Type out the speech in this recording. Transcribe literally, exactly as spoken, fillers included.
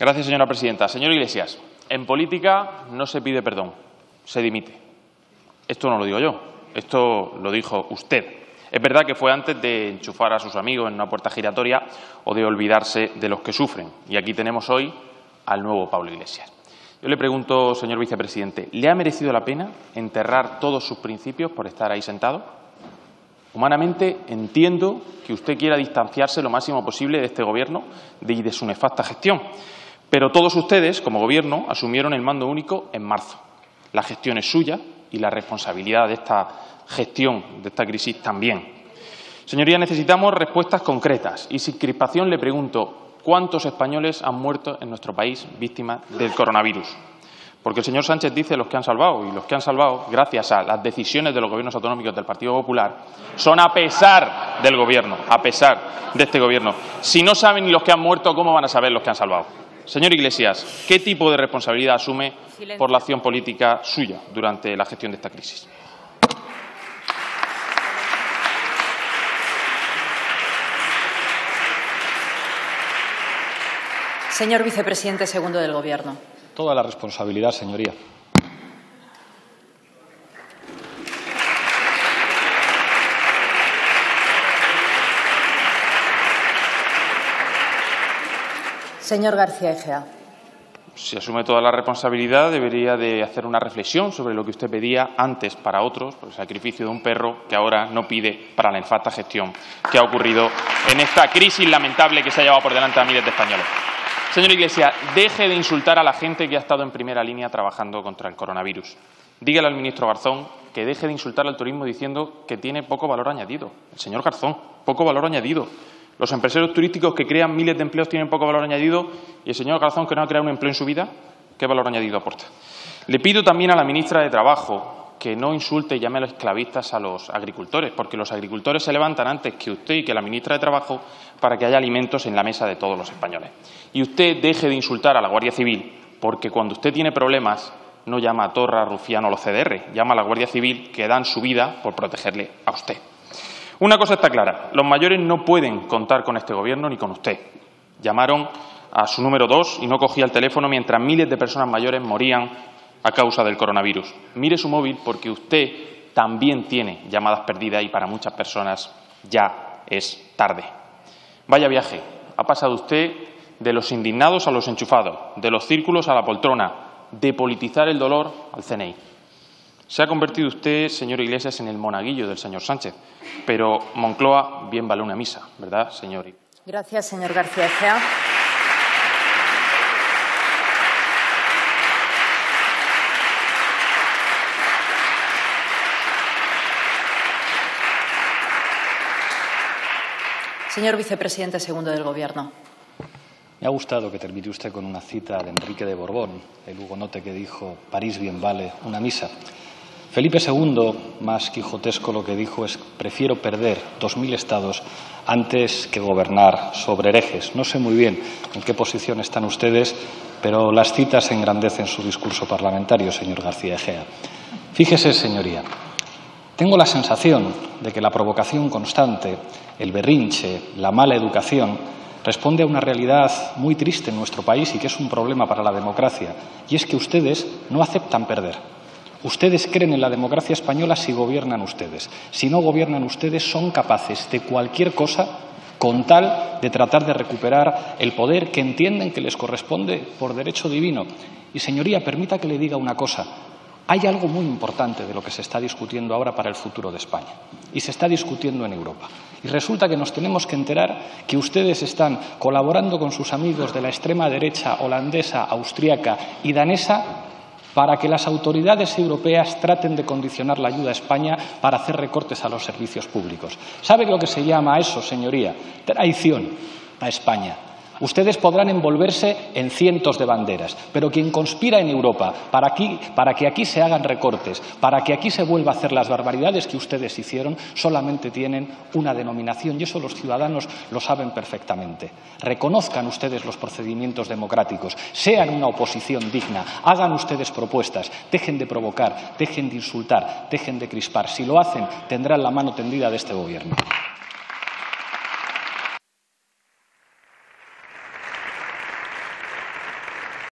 Gracias, señora presidenta. Señor Iglesias, en política no se pide perdón, se dimite. Esto no lo digo yo, esto lo dijo usted. Es verdad que fue antes de enchufar a sus amigos en una puerta giratoria o de olvidarse de los que sufren. Y aquí tenemos hoy al nuevo Pablo Iglesias. Yo le pregunto, señor vicepresidente, ¿le ha merecido la pena enterrar todos sus principios por estar ahí sentado? Humanamente entiendo que usted quiera distanciarse lo máximo posible de este Gobierno y de su nefasta gestión. Pero todos ustedes, como Gobierno, asumieron el mando único en marzo. La gestión es suya y la responsabilidad de esta gestión, de esta crisis, también. Señoría, necesitamos respuestas concretas y sin crispación le pregunto ¿cuántos españoles han muerto en nuestro país víctimas del coronavirus? Porque el señor Sánchez dice los que han salvado, y los que han salvado, gracias a las decisiones de los gobiernos autonómicos del Partido Popular, son a pesar del Gobierno, a pesar de este Gobierno. Si no saben ni los que han muerto, ¿cómo van a saber los que han salvado? Señor Iglesias, ¿qué tipo de responsabilidad asume Silencio. por la acción política suya durante la gestión de esta crisis? Señor vicepresidente segundo del Gobierno. Toda la responsabilidad, señoría. Señor García Egea. Si asume toda la responsabilidad, debería de hacer una reflexión sobre lo que usted pedía antes para otros, por el sacrificio de un perro que ahora no pide para la nefasta gestión que ha ocurrido en esta crisis lamentable que se ha llevado por delante a miles de españoles. Señor Iglesias, deje de insultar a la gente que ha estado en primera línea trabajando contra el coronavirus. Dígale al ministro Garzón que deje de insultar al turismo diciendo que tiene poco valor añadido. El señor Garzón, poco valor añadido. Los empresarios turísticos que crean miles de empleos tienen poco valor añadido y el señor Garzón, que no ha creado un empleo en su vida, ¿qué valor añadido aporta? Le pido también a la ministra de Trabajo que no insulte y llame a los esclavistas a los agricultores, porque los agricultores se levantan antes que usted y que la ministra de Trabajo para que haya alimentos en la mesa de todos los españoles. Y usted deje de insultar a la Guardia Civil, porque cuando usted tiene problemas no llama a Torra, Rufián o los C D R, llama a la Guardia Civil que dan su vida por protegerle a usted. Una cosa está clara, los mayores no pueden contar con este Gobierno ni con usted. Llamaron a su número dos y no cogía el teléfono mientras miles de personas mayores morían a causa del coronavirus. Mire su móvil porque usted también tiene llamadas perdidas y para muchas personas ya es tarde. Vaya viaje, ha pasado usted de los indignados a los enchufados, de los círculos a la poltrona, de politizar el dolor al C N I. Se ha convertido usted, señor Iglesias, en el monaguillo del señor Sánchez, pero Moncloa bien vale una misa, ¿verdad, señor? Gracias, señor García Egea. Señor vicepresidente segundo del Gobierno. Me ha gustado que termine usted con una cita de Enrique de Borbón, el hugonote que dijo «París bien vale una misa». Felipe segundo, más quijotesco, lo que dijo es «prefiero perder dos mil estados antes que gobernar sobre herejes». No sé muy bien en qué posición están ustedes, pero las citas engrandecen su discurso parlamentario, señor García Egea. Fíjese, señoría, tengo la sensación de que la provocación constante, el berrinche, la mala educación, responde a una realidad muy triste en nuestro país y que es un problema para la democracia, y es que ustedes no aceptan perder. Ustedes creen en la democracia española si gobiernan ustedes. Si no gobiernan ustedes, son capaces de cualquier cosa con tal de tratar de recuperar el poder que entienden que les corresponde por derecho divino. Y, señoría, permita que le diga una cosa. Hay algo muy importante de lo que se está discutiendo ahora para el futuro de España, y se está discutiendo en Europa. Y resulta que nos tenemos que enterar que ustedes están colaborando con sus amigos de la extrema derecha holandesa, austríaca y danesa para que las autoridades europeas traten de condicionar la ayuda a España para hacer recortes a los servicios públicos. ¿Sabe lo que se llama eso, señoría? Traición a España. Ustedes podrán envolverse en cientos de banderas, pero quien conspira en Europa para, aquí, para que aquí se hagan recortes, para que aquí se vuelva a hacer las barbaridades que ustedes hicieron, solamente tienen una denominación y eso los ciudadanos lo saben perfectamente. Reconozcan ustedes los procedimientos democráticos, sean una oposición digna, hagan ustedes propuestas, dejen de provocar, dejen de insultar, dejen de crispar. Si lo hacen, tendrán la mano tendida de este Gobierno.